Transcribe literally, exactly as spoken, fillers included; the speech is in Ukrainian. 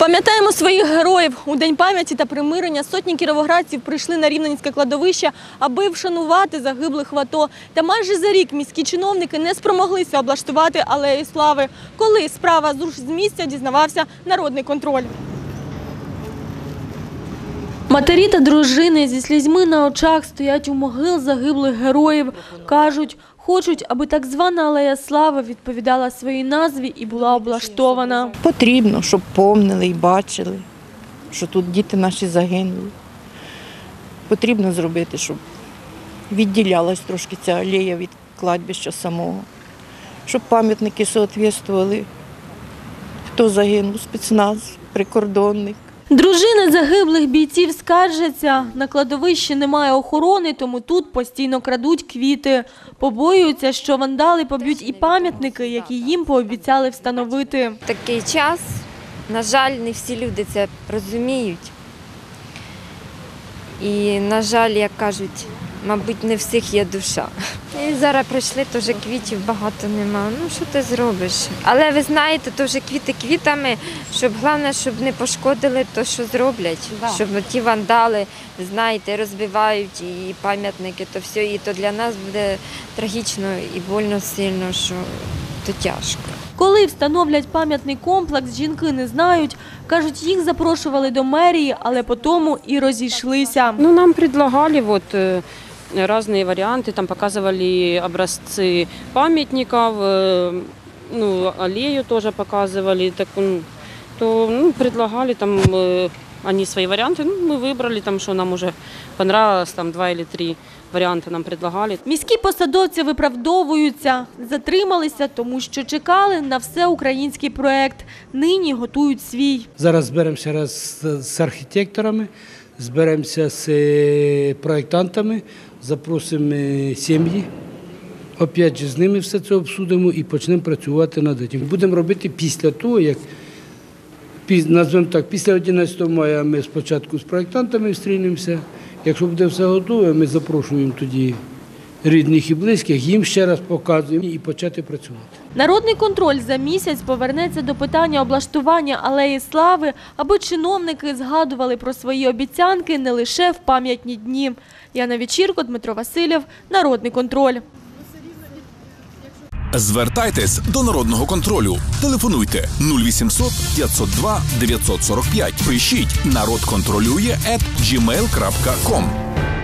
Пам'ятаємо своїх героїв. У День пам'яті та примирення сотні кіровоградців прийшли на Рівненське кладовище, аби вшанувати загиблих в АТО. Та майже за рік міські чиновники не спромоглися облаштувати алею слави. Коли справа з місця, дізнавався Народний контроль. Матері та дружини зі слізьми на очах стоять у могил загиблих героїв. Кажуть, хочуть, аби так звана алея слави відповідала своїй назві і була облаштована. Потрібно, щоб помнили і бачили, що тут діти наші загинули. Потрібно зробити, щоб відділялась трошки ця алея від кладбища самого. Щоб пам'ятники соответствували, хто загинув, спецназ, прикордонник. Дружини загиблих бійців скаржаться, на кладовищі немає охорони, тому тут постійно крадуть квіти. Побоюються, що вандали поб'ють і пам'ятники, які їм пообіцяли встановити. Такий час, на жаль, не всі люди це розуміють. І, на жаль, як кажуть, мабуть, не всіх є душа. І зараз прийшли, теж квітів багато нема. Ну, що ти зробиш? Але ви знаєте, теж квіти квітами, щоб головне, щоб не пошкодили те, що зроблять. Да. Щоб ті вандали, ви знаєте, розбивають і пам'ятники, то все. І то для нас буде трагічно і больно сильно, що то тяжко. Коли встановлять пам'ятний комплекс, жінки не знають. Кажуть, їх запрошували до мерії, але потім і розійшлися. Ну, нам предлагали вот разные варианты, там показывали образцы памятников, ну, аллею тоже показывали, так, то ну, предлагали там они свои варианты, ну, мы выбрали, там, что нам уже понравилось, там два или три варіанти нам предлагали. Міські посадовці виправдовуються, затрималися, тому що чекали на всеукраїнський проєкт. Нині готують свій. Зараз зберемося раз з архітекторами, зберемося з проєктантами, запросимо сім'ї, опять же з ними все це обсудимо і почнемо працювати над цим. Будемо робити після того, як, назвемо так, після одинадцятого мая ми спочатку з проєктантами зустрінемося. Якщо буде все готове, ми запрошуємо тоді рідних і близьких, їм ще раз показуємо і почати працювати. Народний контроль за місяць повернеться до питання облаштування алеї слави, аби чиновники згадували про свої обіцянки не лише в пам'ятні дні. Яна Вечірко, Дмитро Васильєв, Народний контроль. Звертайтесь до Народного контролю. Телефонуйте нуль вісімсот п'ятсот два дев'ятсот сорок п'ять. Пишіть народ контролює ет джі мейл крапка ком.